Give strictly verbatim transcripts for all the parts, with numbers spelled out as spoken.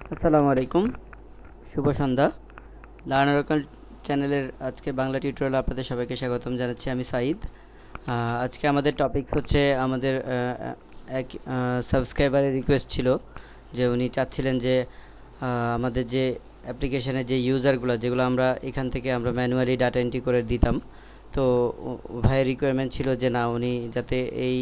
আসসালামু আলাইকুম, শুভ সন্ধ্যা। লার্নারকল চ্যানেলের আজকে বাংলা টিউটোরিয়াল আপনাদের সবাইকে স্বাগতম জানাচ্ছি। আমি সাঈদ। আহ, আজকে আমাদের টপিক হচ্ছে আমাদের আহ, এক সাবস্ক্রাইবারের রিকোয়েস্ট ছিল যে উনি চাচ্ছিলেন যে আহ, আমাদের যে অ্যাপ্লিকেশনের যে ইউজারগুলো যেগুলো আমরা এখান থেকে আমরা ম্যানুয়ালি ডাটা এন্ট্রি করে দিতাম, তো ও- ভাইয়ের রিকোয়ারমেন্ট ছিল যে না উনি যাতে এই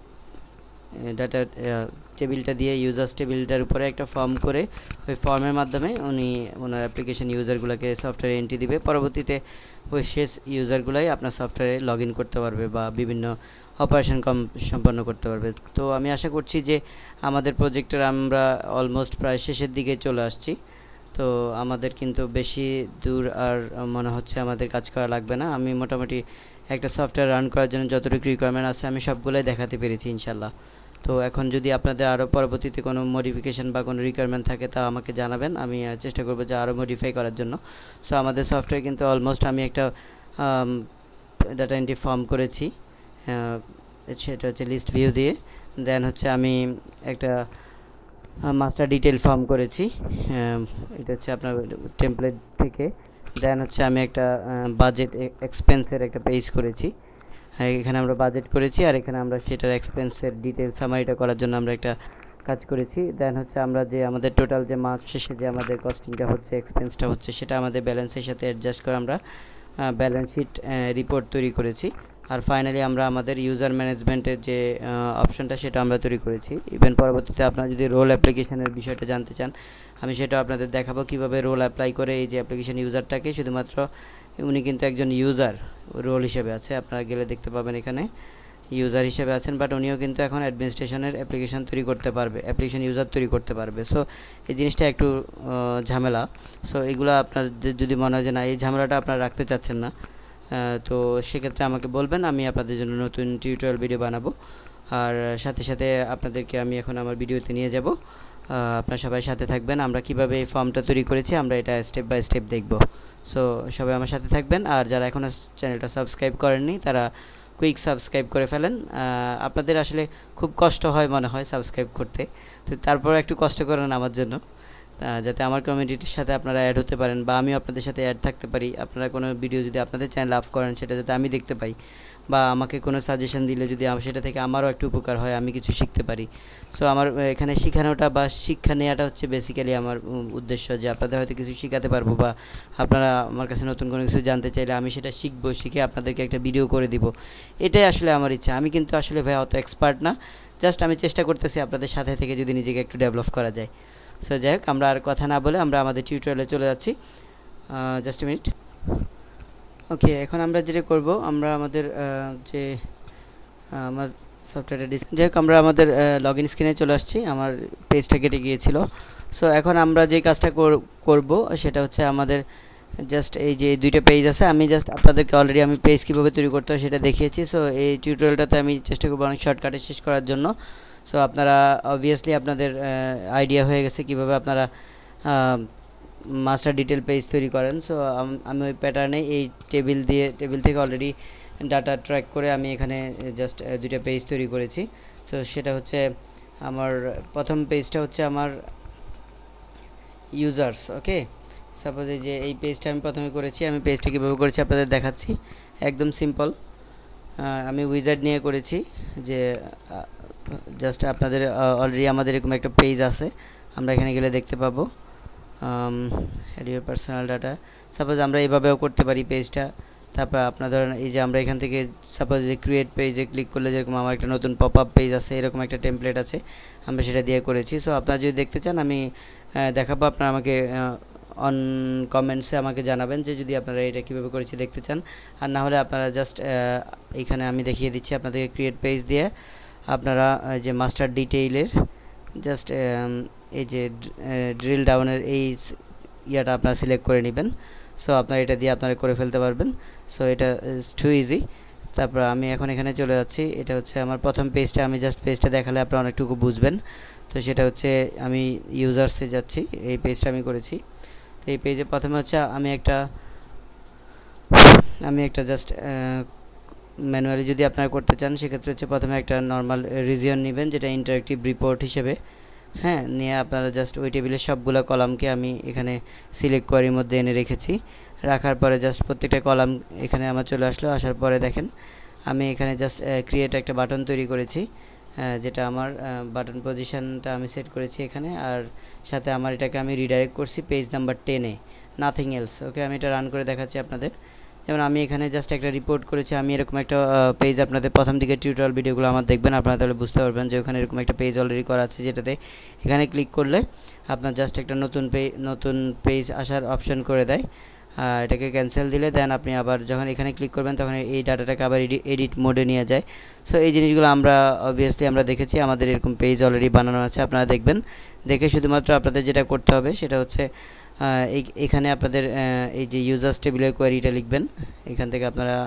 ডাটা টেবিলটা দিয়ে ইউজার্স টেবিলটার উপরে একটা ফর্ম করে ওই ফর্মের মাধ্যমে উনি ওনার অ্যাপ্লিকেশন ইউজারগুলোকে সফটওয়্যারে এন্ট্রি দিবে। পরবর্তীতে ওই শেষ ইউজারগুলাই আপনার সফটওয়্যারে লগ ইন করতে পারবে বা বিভিন্ন অপারেশন কম সম্পন্ন করতে পারবে। তো আমি আশা করছি যে আমাদের প্রজেক্টের আমরা অলমোস্ট প্রায় শেষের দিকে চলে আসছি। তো আমাদের কিন্তু বেশি দূর আর মনে হচ্ছে আমাদের কাজ করা লাগবে না। আমি মোটামুটি একটা সফটওয়্যার রান করার জন্য যতটুকু রিকোয়ারমেন্ট আছে আমি সবগুলোই দেখাতে পেরেছি ইনশাল্লাহ। তো এখন যদি আপনাদের আরও পরবর্তীতে কোনো মডিফিকেশন বা কোনো রিকোয়ারমেন্ট থাকে তা আমাকে জানাবেন, আমি আহ, চেষ্টা করবো যে আরও মডিফাই করার জন্য। সো আমাদের সফটওয়্যার কিন্তু অলমোস্ট আমি একটা ডাটা এন্ট্রি ফর্ম করেছি, আহ, সেটা হচ্ছে লিস্ট ভিউ দিয়ে। দেন হচ্ছে আমি একটা মাস্টার ডিটেল ফর্ম করেছি, আহ, এটা হচ্ছে আপনার টেমপ্লেট থেকে। দেন হচ্ছে আমি একটা বাজেট এক্সপেন্সের একটা পেজ করেছি। হ্যাঁ, এখানে আমরা বাজেট করেছি আর এখানে আমরা সেটার এক্সপেন্সের ডিটেল সামারিটা করার জন্য আমরা একটা কাজ করেছি। দেন হচ্ছে আমরা যে আমাদের টোটাল যে মাস শেষে যে আমাদের কস্টিংটা হচ্ছে এক্সপেন্সটা হচ্ছে সেটা আমাদের ব্যালেন্সের সাথে অ্যাডজাস্ট করে আমরা ব্যালেন্স শিট রিপোর্ট তৈরি করেছি। আর ফাইনালি আমরা আমাদের ইউজার ম্যানেজমেন্টের যে অপশনটা সেটা আমরা তৈরি করেছি। ইভেন পরবর্তীতে আপনারা যদি রোল অ্যাপ্লিকেশনের বিষয়টা জানতে চান আমি সেটা আপনাদের দেখাবো কিভাবে রোল অ্যাপ্লাই করে এই যে অ্যাপ্লিকেশন ইউজারটাকে শুধুমাত্র উনি কিন্তু একজন ইউজার রোল হিসেবে আছে, আপনারা গেলে দেখতে পাবেন এখানে ইউজার হিসেবে আছেন, বাট উনিও কিন্তু এখন অ্যাডমিনিস্ট্রেশনের অ্যাপ্লিকেশন তৈরি করতে পারবে, অ্যাপ্লিকেশন ইউজার তৈরি করতে পারবে। সো এই জিনিসটা একটু আহ, ঝামেলা। সো এগুলো আপনাদের যদি মনে হয় যে না এই ঝামেলাটা আপনারা রাখতে চাচ্ছেন না, আহ, তো সেক্ষেত্রে আমাকে বলবেন, আমি আপনাদের জন্য নতুন টিউটোরিয়াল ভিডিও বানাবো। আর সাথে সাথে আপনাদেরকে আমি এখন আমার ভিডিওতে নিয়ে যাব, আপনারা সবাই সাথে থাকবেন। আমরা কিভাবে এই ফর্মটা তৈরি করেছি আমরা এটা স্টেপ বাই স্টেপ দেখব। সো সবাই আমার সাথে থাকবেন, আর যারা এখনও চ্যানেলটা সাবস্ক্রাইব করেননি তারা কুইক সাবস্ক্রাইব করে ফেলেন। আপনাদের আসলে খুব কষ্ট হয় মনে হয় সাবস্ক্রাইব করতে, তো তারপর একটু কষ্ট করেন আমার জন্য, যাতে আমার কমিউনিটির সাথে আপনারা অ্যাড হতে পারেন বা আমিও আপনাদের সাথে অ্যাড থাকতে পারি। আপনারা কোনো ভিডিও যদি আপনাদের চ্যানেল আপ করেন সেটা যাতে আমি দেখতে পাই, বা আমাকে কোনো সাজেশন দিলে যদি সেটা থেকে আমারও একটু উপকার হয়, আমি কিছু শিখতে পারি। সো আমার এখানে শেখানোটা বা শিক্ষা নেওয়াটা হচ্ছে বেসিক্যালি আমার উদ্দেশ্য, যে আপনাদের হয়তো কিছু শেখাতে পারবো বা আপনারা আমার কাছে নতুন কোনো কিছু জানতে চাইলে আমি সেটা শিখবো, শিখে আপনাদেরকে একটা ভিডিও করে দিব। এটাই আসলে আমার ইচ্ছা। আমি কিন্তু আসলে ভাই অত এক্সপার্ট না, জাস্ট আমি চেষ্টা করতেছি আপনাদের সাথে থেকে যদি নিজেকে একটু ডেভেলপ করা যায়। সো যাই হোক, আমরা আর কথা না বলে আমরা আমাদের টিউটোরিয়ালে চলে যাচ্ছি। Just minute. ওকে, এখন আমরা যেটা করব আমরা আমাদের যে আমার সফটওয়্যারটা ডিস যাই হোক, আমরা আমাদের লগ ইন স্ক্রিনে চলে আসছি, আমার পেজটা কেটে গিয়েছিল। সো এখন আমরা যে কাজটা করব সেটা হচ্ছে আমাদের জাস্ট এই যে দুইটা পেজ আছে, আমি জাস্ট আপনাদেরকে অলরেডি আমি পেজ কীভাবে তৈরি করতে হয় সেটা দেখিয়েছি। সো এই টিউটোরিয়ালটাতে আমি চেষ্টা করবো অনেক শর্টকাটে শেষ করার জন্য। সো আপনারা অবভিয়াসলি আপনাদের আইডিয়া হয়ে গেছে কীভাবে আপনারা মাস্টার ডিটেল পেজ তৈরি করেন। সো আমি ওই প্যাটার্নে এই টেবিল দিয়ে টেবিল থেকে অলরেডি ডাটা ট্র্যাক করে আমি এখানে জাস্ট দুইটা পেজ তৈরি করেছি। তো সেটা হচ্ছে আমার প্রথম পেজটা হচ্ছে আমার ইউজার্স। ওকে, সাপোজ এই যে এই পেজটা আমি প্রথমে করেছি, আমি পেজটা কীভাবে করেছি আপনাদের দেখাচ্ছি। একদম সিম্পল, আমি উইজার্ড নিয়ে করেছি, যে জাস্ট আপনাদের অলরেডি আমাদের এরকম একটা পেজ আছে, আমরা এখানে গেলে দেখতে পাবো add your personal data. Suppose আমরা এইভাবেও করতে পারি পেজটা। তারপর আপনার ধরেন এই যে আমরা এখান থেকে সাপোজ যে ক্রিয়েট পেজে ক্লিক করলে যেরকম আমার একটা নতুন পপ আপ পেজ আছে, এরকম একটা টেমপ্লেট আছে, আমরা সেটা দিয়ে করেছি। সো আপনারা যদি দেখতে চান আমি দেখাবো, আপনারা আমাকে অন কমেন্টসে আমাকে জানাবেন যে যদি আপনারা এটা কীভাবে করেছি দেখতে চান। আর না হলে আপনারা জাস্ট এইখানে আমি দেখিয়ে দিচ্ছি আপনাদেরকে ক্রিয়েট পেজ দিয়ে আপনারা যে মাস্টার ডিটেইলের জাস্ট এই যে ড্রিল ডাউনের এই ইয়াটা আপনারা সিলেক্ট করে নেবেন। সো আপনারা এটা দিয়ে আপনারা করে ফেলতে পারবেন। সো এটা ইজ টু ইজি। তারপর আমি এখন এখানে চলে যাচ্ছি, এটা হচ্ছে আমার প্রথম পেজটা, আমি জাস্ট পেজটা দেখালে আপনারা অনেকটুকু বুঝবেন। তো সেটা হচ্ছে আমি ইউজার্সে যাচ্ছি, এই পেজটা আমি করেছি। তো এই পেজে প্রথমে হচ্ছে আমি একটা আমি একটা জাস্ট ম্যানুয়ালি যদি আপনারা করতে চান সেক্ষেত্রে হচ্ছে প্রথমে একটা নর্মাল রিজিয়ন নেবেন, যেটা ইন্টারেক্টিভ রিপোর্ট হিসেবে হ্যাঁ, নিয়ে আপনারা জাস্ট ওই টেবিলের সবগুলো কলামকে আমি এখানে সিলেক্ট কোয়ারির মধ্যে এনে রেখেছি। রাখার পরে জাস্ট প্রত্যেকটা কলাম এখানে আমার চলে আসলো। আসার পরে দেখেন আমি এখানে জাস্ট ক্রিয়েট একটা বাটন তৈরি করেছি, যেটা আমার বাটন পজিশনটা আমি সেট করেছি এখানে, আর সাথে আমার এটাকে আমি রিডাইরেক্ট করছি পেজ নাম্বার টেনে, নাথিং এলস। ওকে, আমি এটা রান করে দেখাচ্ছি আপনাদের। যেমন আমি এখানে জাস্ট একটা রিপোর্ট করেছি, আমি এরকম একটা পেজ, আপনাদের প্রথম দিকে টিউটোরিয়াল ভিডিওগুলো আমার দেখবেন, আপনারা তাহলে বুঝতে পারবেন যে ওখানে এরকম একটা পেজ অলরেডি করা আছে, যেটাতে এখানে ক্লিক করলে আপনার জাস্ট একটা নতুন পেজ নতুন পেজ আসার অপশন করে দেয়। এটাকে ক্যান্সেল দিলে দেন আপনি আবার যখন এখানে ক্লিক করবেন তখন এই ডাটাটাকে আবার এডিট মোডে নিয়ে যায়। সো এই জিনিসগুলো আমরা অবভিয়াসলি আমরা দেখেছি, আমাদের এরকম পেজ অলরেডি বানানো আছে, আপনারা দেখবেন। দেখে শুধুমাত্র আপনাদের যেটা করতে হবে সেটা হচ্ছে এখানে আপনাদের এই যে ইউজার্স টেবিলের কোয়ারিটা লিখবেন। এখান থেকে আপনারা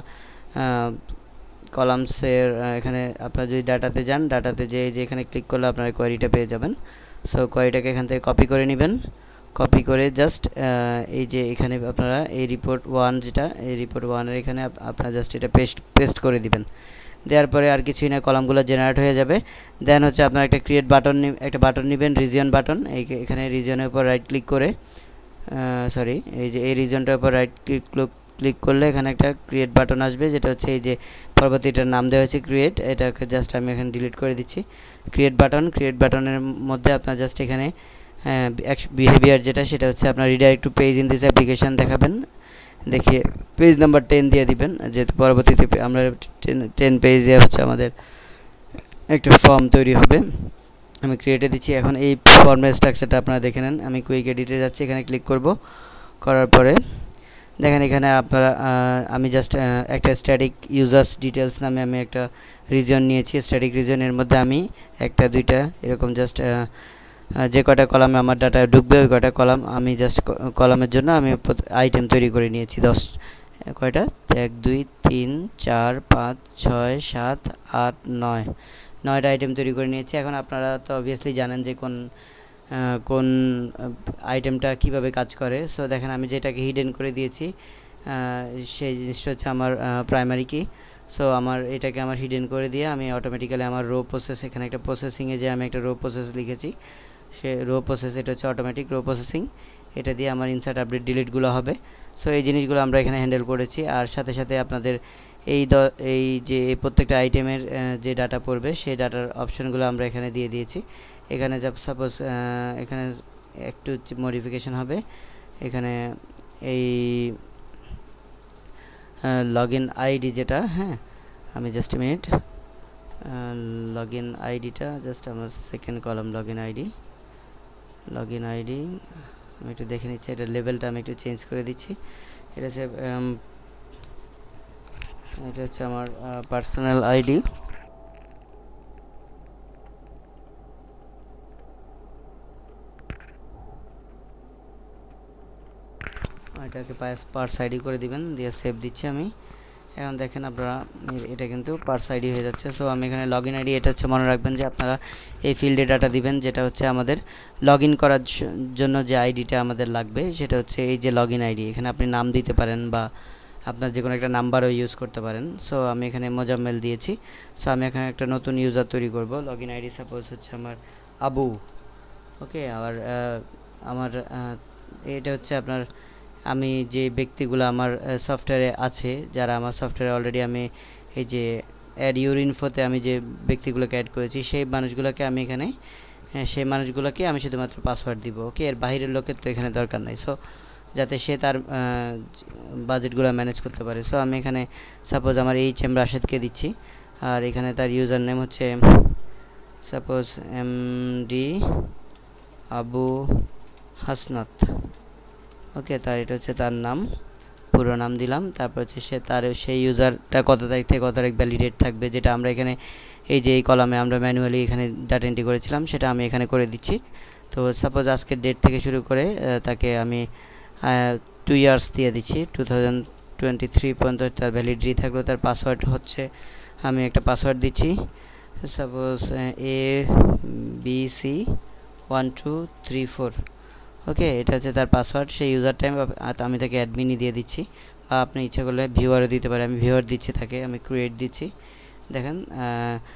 কলামসের এখানে আপনারা যদি ডাটাতে যান, ডাটাতে যে যে এখানে ক্লিক করলে আপনারা কোয়ারিটা পেয়ে যাবেন। সো কোয়ারিটাকে এখান থেকে কপি করে নেবেন। কপি করে জাস্ট এই যে এখানে আপনারা এই রিপোর্ট ওয়ান, যেটা এই রিপোর্ট ওয়ানের এখানে আপনারা জাস্ট এটা পেস্ট পেস্ট করে দিবেন। দেওয়ার পরে আর কিছুই না, কলামগুলো জেনারেট হয়ে যাবে। দেন হচ্ছে আপনারা একটা ক্রিয়েট বাটন একটা বাটন নেবেন, রিজিয়ন বাটন। এই এখানে রিজিয়নের উপর রাইট ক্লিক করে, সরি এই যে এই রিজনটার উপর রাইট ক্লিক ক্লিক করলে এখানে একটা ক্রিয়েট বাটন আসবে, যেটা হচ্ছে এই যে পরবর্তীটার নাম দেওয়া হয়েছে ক্রিয়েট। এটাকে জাস্ট আমি এখানে ডিলিট করে দিচ্ছি। ক্রিয়েট বাটন ক্রিয়েট বাটনের মধ্যে আপনার জাস্ট এখানে বিহেভিয়ার যেটা, সেটা হচ্ছে আপনার redirect to page in this application দেখাবেন। দেখিয়ে পেজ নাম্বার টেন দিয়ে দিবেন, যেহেতু পরবর্তীতে আমরা টেন পেজ দিয়ে হচ্ছে আমাদের একটা ফর্ম তৈরি হবে। আমি ক্রিয়েটে দিচ্ছি। এখন এই ফর্মের স্ট্রাকচারটা আপনারা দেখে নেন। আমি কুইক এডিটে যাচ্ছি, এখানে ক্লিক করব। করার পরে দেখেন এখানে আপনারা আমি জাস্ট একটা স্ট্যাটিক ইউজার্স ডিটেলস নামে আমি একটা রিজন নিয়েছি। স্ট্যাটিক রিজনের মধ্যে আমি একটা দুইটা এরকম জাস্ট যে কটা কলামে আমার ডাটা ঢুকবে ওই কটা কলাম আমি জাস্ট কলামের জন্য আমি আইটেম তৈরি করে নিয়েছি। দশ কয়টা, এক দুই তিন চার পাঁচ ছয় সাত আট নয় নয়টা আইটেম তৈরি করে নিয়েছি। এখন আপনারা তো অবভিয়াসলি জানেন যে কোন কোন আইটেমটা কিভাবে কাজ করে। সো দেখেন আমি যেটাকে হিডেন করে দিয়েছি সেই জিনিসটা হচ্ছে আমার প্রাইমারি কি। সো আমার এটাকে আমার হিডেন করে দিয়ে আমি অটোমেটিক্যালি আমার রো প্রসেস, এখানে একটা প্রসেসিংয়ে যে আমি একটা রো প্রসেস লিখেছি, সে রো প্রসেস এটা হচ্ছে অটোমেটিক রো প্রসেসিং। এটা দিয়ে আমার ইনসার্ট আপডেট ডিলিটগুলো হবে। সো এই জিনিসগুলো আমরা এখানে হ্যান্ডেল করেছি। আর সাথে সাথে আপনাদের এই দ এই যে প্রত্যেকটা আইটেমের যে ডাটা পড়বে সেই ডাটার অপশনগুলো আমরা এখানে দিয়ে দিয়েছি। এখানে যা সাপোজ এখানে একটু মডিফিকেশন হবে। এখানে এই লগ ইন আইডি যেটা, হ্যাঁ আমি জাস্ট মিনিট লগ ইন আইডিটা জাস্ট আমার second column log in ID log in ID আমি একটু দেখে নিচ্ছি। এটা লেভেলটা আমি একটু চেঞ্জ করে দিচ্ছি। এটা হচ্ছে এটা হচ্ছে আমার পার্সোনাল আইডি। এটাকে পার্স আইডি করে দিবেন, দিয়ে সেভ দিচ্ছি আমি। এখন দেখেন আপনারা এটা কিন্তু পার্স আইডি হয়ে যাচ্ছে। সো আমি এখানে লগ ইন আইডি, এটা হচ্ছে মনে রাখবেন যে আপনারা এই ফিল্ডে ডাটা দিবেন, যেটা হচ্ছে আমাদের লগ ইন করার জন্য যে আইডিটা আমাদের লাগবে সেটা হচ্ছে এই যে লগ ইন আইডি। এখানে আপনি নাম দিতে পারেন বা আপনার যে কোনো একটা নাম্বারও ইউজ করতে পারেন। সো আমি এখানে মোজাম্মেল দিয়েছি। সো আমি এখানে একটা নতুন ইউজার তৈরি করব। লগ ইন আইডি সাপোজ হচ্ছে আমার আবু। ওকে, আবার আমার এটা হচ্ছে আপনার আমি যে ব্যক্তিগুলো আমার সফটওয়্যারে আছে, যারা আমার সফটওয়্যারে অলরেডি আমি এই যে অ্যাড ইউর ইনফোতে আমি যে ব্যক্তিগুলোকে অ্যাড করেছি সেই মানুষগুলোকে আমি এখানে সেই মানুষগুলোকে আমি শুধুমাত্র পাসওয়ার্ড দিব। ওকে, এর বাইরের লোকের তো এখানে দরকার নাই। সো যাতে সে তার বাজেটগুলো ম্যানেজ করতে পারে। সো আমি এখানে সাপোজ আমার এইচ এম রাশেদকে দিচ্ছি, আর এখানে তার ইউজার নেম হচ্ছে suppose M D Abu Hasnat. Okay, তার এটা হচ্ছে তার নাম, পুরো নাম দিলাম। তারপর হচ্ছে সে তার সেই ইউজারটা কত তারিখ থেকে কত তারিখ ভ্যালিডেট থাকবে, যেটা আমরা এখানে এই যে এই কলামে আমরা ম্যানুয়ালি এখানে ডাটা এন্ট্রি করেছিলাম সেটা আমি এখানে করে দিচ্ছি। তো সাপোজ আজকের ডেট থেকে শুরু করে তাকে আমি টু ইয়ার্স দিয়ে দিচ্ছি, টু থাউজেন্ড টোয়েন্টি থ্রি পর্যন্ত তার ভ্যালিডিটি থাকলো। তার পাসওয়ার্ড হচ্ছে আমি একটা পাসওয়ার্ড দিচ্ছি, suppose A B C one two three four. Okay, এটা হচ্ছে তার পাসওয়ার্ড। সেই ইউজার টাইম আমি তাকে অ্যাডমিনই দিয়ে দিচ্ছি, বা আপনি ইচ্ছা করলে ভিউয়ারও দিতে পারে। আমি ভিউয়ার দিচ্ছি, তাকে আমি ক্রিয়েট দিচ্ছি। দেখেন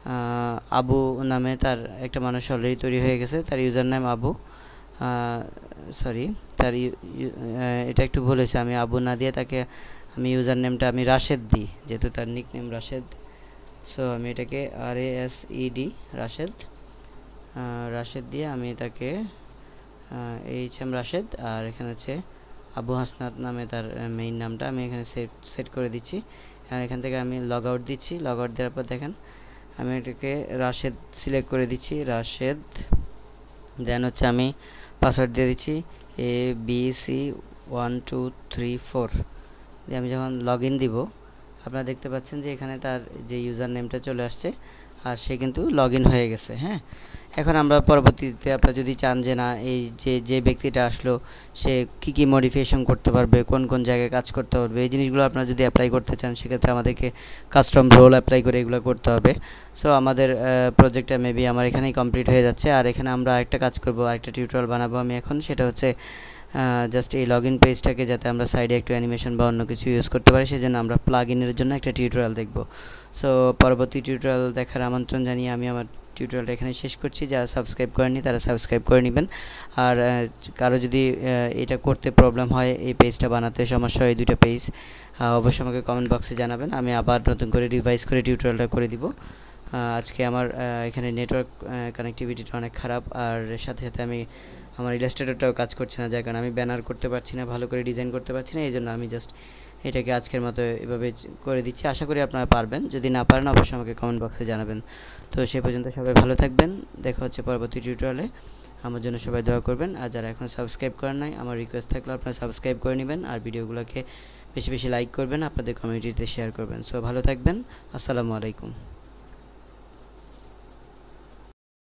আবু নামে তার একটা মানুষ অলরেডি তৈরি হয়ে গেছে, তার ইউজার নেম আবু, সরি তার এটা একটু ভুল হয়েছে, আমি আবু না দিয়ে তাকে আমি ইউজার নেমটা আমি রাশেদ দিই, যেহেতু তার নিক নেম রাশেদ। সো আমি এটাকে R A S E D Rashed Rashed দিয়ে আমি তাকে এইচ এম রাশেদ, আর এখানে হচ্ছে আবু হাসনাত নামে তার মেইন নামটা আমি এখানে সেট সেট করে দিচ্ছি। আর এখান থেকে আমি লগ আউট দিচ্ছি। লগ আউট দেওয়ার পর দেখেন আমি এটাকে রাশেদ সিলেক্ট করে দিচ্ছি, রাশেদ। দেন হচ্ছে আমি পাসওয়ার্ড দিয়ে দিচ্ছি A B C one two three four দিয়ে আমি যখন লগ ইন দিব আপনারা দেখতে পাচ্ছেন যে এখানে তার যে ইউজার নেমটা চলে আসছে আর সে কিন্তু লগ ইন হয়ে গেছে। হ্যাঁ, এখন আমরা পরবর্তীতে আপনারা যদি চান যে না এই যে যে ব্যক্তিটা আসলো সে কি কি মডিফিকেশন করতে পারবে, কোন কোন জায়গায় কাজ করতে পারবে, এই জিনিসগুলো আপনারা যদি অ্যাপ্লাই করতে চান সেক্ষেত্রে আমাদেরকে কাস্টম রোল অ্যাপ্লাই করে এগুলো করতে হবে। সো আমাদের প্রজেক্টটা মেবি আমার এখানেই কমপ্লিট হয়ে যাচ্ছে। আর এখানে আমরা আরেকটা কাজ করব, আরেকটা টিউটোরিয়াল বানাবো আমি এখন, সেটা হচ্ছে জাস্ট এই লগ ইন পেজটাকে যাতে আমরা সাইডে একটু অ্যানিমেশন বা অন্য কিছু ইউজ করতে পারি সেজন্য আমরা প্লাগ ইনের জন্য একটা টিউটোরিয়াল দেখব। সো পরবর্তী টিউটোরিয়াল দেখার আমন্ত্রণ জানিয়ে আমি আমার টিউটোরিয়ালটা এখানে শেষ করছি। যারা সাবস্ক্রাইব করেনি তারা সাবস্ক্রাইব করে নেবেন। আর কারো যদি এটা করতে প্রবলেম হয়, এই পেজটা বানাতে সমস্যা হয়, এই দুটো পেজ অবশ্যই আমাকে কমেন্ট বক্সে জানাবেন, আমি আবার নতুন করে রিভাইজ করে টিউটোরিয়ালটা করে দিব। আজকে আমার এখানে নেটওয়ার্ক কানেক্টিভিটিটা অনেক খারাপ, আর সাথে সাথে আমি আমার ইলাস্ট্রেটরটাও কাজ করছে না, যার কারণে আমি ব্যানার করতে পারছি না, ভালো করে ডিজাইন করতে পারছি না, এই জন্য আমি জাস্ট এটাকে আজকের মতো এভাবে করে দিচ্ছি। আশা করি আপনারা পারবেন, যদি না পারেন অবশ্যই আমাকে কমেন্ট বক্সে জানাবেন। তো সে পর্যন্ত সবাই ভালো থাকবেন, দেখা হচ্ছে পরবর্তী টিউটোরিয়ালে। আমার জন্য সবাই দোয়া করবেন, আর যারা এখনও সাবস্ক্রাইব করেন নাই আমার রিকোয়েস্ট থাকলে আপনারা সাবস্ক্রাইব করে নেবেন, আর ভিডিওগুলোকে বেশি বেশি লাইক করবেন, আপনাদের কমিউনিটিতে শেয়ার করবেন। সো ভালো থাকবেন, আসসালামু আলাইকুম।